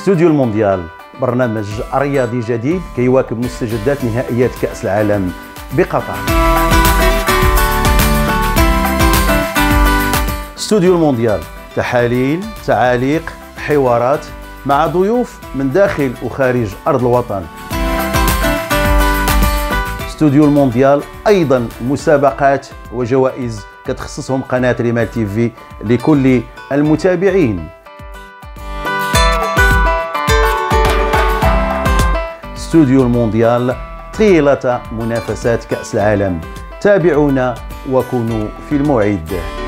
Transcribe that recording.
استوديو المونديال برنامج رياضي جديد كيواكب مستجدات نهائيات كأس العالم بقطر. استوديو المونديال، تحاليل، تعاليق، حوارات مع ضيوف من داخل وخارج أرض الوطن. استوديو المونديال أيضا مسابقات وجوائز كتخصصهم قناة ريمال تيفي لكل المتابعين. استوديو المونديال طيلة منافسات كأس العالم. تابعونا وكونوا في الموعد.